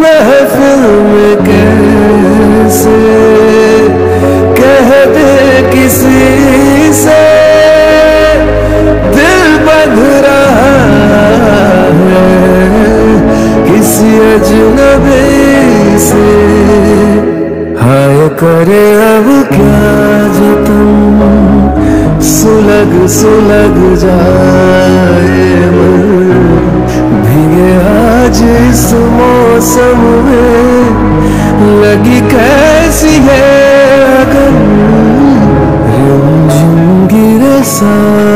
महफिल में कैसे कह दे किसी से दिल बंध रहा है किसी अजनबी से। हाय करे अब क्या जतन सुलग सुलग जाए मन भीगे आज इस मौसम में लगी कैसी है अगर रिमझिम गिरे सा